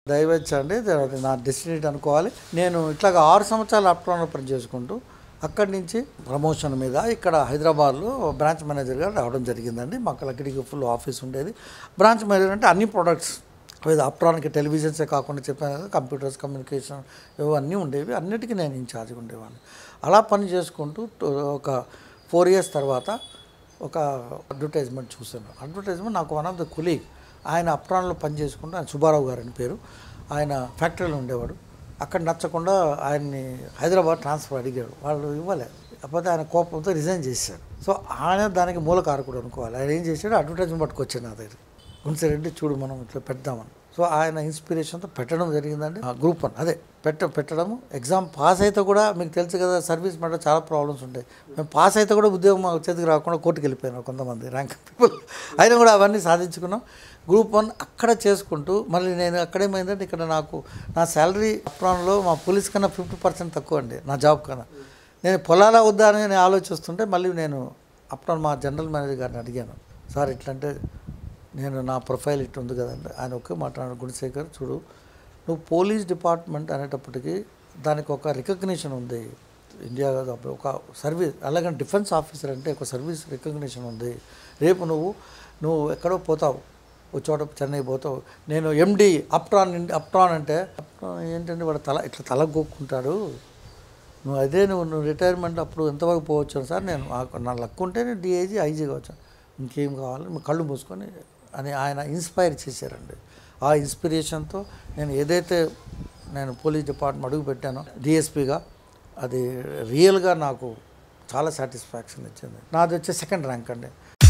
దయవచ్చి అండి అది నా డెస్టినీ అనుకోవాలి. నేను ఇట్లాగా 6 సంవత్సరాలు అప్టౌన్లో పనిచేసుకుంటూ అక్కడి నుంచి ప్రమోషన్ మీద ఇక్కడ హైదరాబాద్లో బ్రాంచ్ మేనేజర్గా రావడం జరిగిందండి. మాకు అక్కడికి ఫుల్ ఆఫీస్ ఉండేది. బ్రాంచ్ మేనేజర్ అంటే అన్ని ప్రొడక్ట్స్ అప్టాన్కి టెలివిజన్సే కాకుండా చెప్పాను కదా, కంప్యూటర్స్, కమ్యూనికేషన్ ఇవన్నీ ఉండేవి. అన్నిటికీ నేను ఇన్ఛార్జ్గా ఉండేవాడిని. అలా పని చేసుకుంటూ ఒక 4 years తర్వాత ఒక అడ్వర్టైజ్మెంట్ చూశాను. అడ్వర్టైజ్మెంట్ నాకు వన్ ఆఫ్ ద కొలీగ్, ఆయన అప్టాన్లో పని చేసుకుంటూ, ఆయన సుబ్బారావు గారు అని పేరు, ఆయన ఫ్యాక్టరీలో ఉండేవాడు. అక్కడ నచ్చకుండా ఆయన్ని హైదరాబాద్ ట్రాన్స్ఫర్ అడిగాడు, వాళ్ళు ఇవ్వలేదు. కాకపోతే ఆయన కోపంతో రిజైన్ చేశాడు. సో ఆయన దానికి మూల కారకుడు అనుకోవాలి. ఆయన ఏం చేశాడు, అడ్వర్టైజ్మెంట్ పట్టుకొచ్చాడు నా దగ్గర, గుండ్సిరెడ్డి చూడు మనం ఇట్లా పెడదామని. సో ఆయన ఇన్స్పిరేషన్తో పెట్టడం జరిగిందండి. గ్రూప్ 1 అదే పెట్టడము. ఎగ్జామ్ పాస్ అయితే కూడా మీకు తెలుసు కదా, సర్వీస్ మాట చాలా ప్రాబ్లమ్స్ ఉంటాయి. మేము పాస్ అయితే కూడా ఉద్యోగం మా చేతికి రాకుండా కోర్టుకు వెళ్ళిపోయాను కొంతమంది ర్యాంక్ పీపుల్. అయినా కూడా అవన్నీ సాధించుకున్నాం. గ్రూప్ 1 అక్కడ చేసుకుంటూ మళ్ళీ నేను అక్కడేమైందంటే, ఇక్కడ నాకు నా శాలరీ అప్రాన్లో మా పోలీస్ కన్నా 50% తక్కువ అండి నా జాబ్ కన్నా. నేను పొలాలా వద్దా అని నేను ఆలోచిస్తుంటే మళ్ళీ నేను అప్రాన్ మా జనరల్ మేనేజర్ గారిని అడిగాను, సార్ ఇట్లంటే నేను నా ప్రొఫైల్ ఇట్లా ఉంది కదండి. ఆయన ఒకే మాట్లాడారు, గుణశేఖర్ చూడు, నువ్వు పోలీస్ డిపార్ట్మెంట్ అనేటప్పటికీ దానికి ఒక రికగ్నిషన్ ఉంది ఇండియా, ఒక సర్వీస్. అలాగే డిఫెన్స్ ఆఫీసర్ అంటే ఒక సర్వీస్ రికగ్నిషన్ ఉంది. రేపు నువ్వు ఎక్కడో పోతావు, ఒక చోట చెన్నై పోతావు, నేను ఎండి అప్టాన్ అంటే అప్టాన్ ఏంటంటే వాడు తల గోక్కుంటాడు, నువ్వు రిటైర్మెంట్ అప్పుడు ఎంతవరకు పోవచ్చు సార్, నేను నా లక్ ఉంటే నేను డిఐజీ ఐజీగా వచ్చాను, ఇంకేం కావాలి నువ్వు కళ్ళు మూసుకొని అని ఆయన ఇన్స్పైర్ చేశారండి. ఆ ఇన్స్పిరేషన్తో నేను పోలీస్ డిపార్ట్మెంట్ అడుగు పెట్టాను డిఎస్పీగా. అది రియల్గా నాకు చాలా సాటిస్ఫాక్షన్ ఇచ్చింది. నాది వచ్చే 2nd ర్యాంక్ అండి.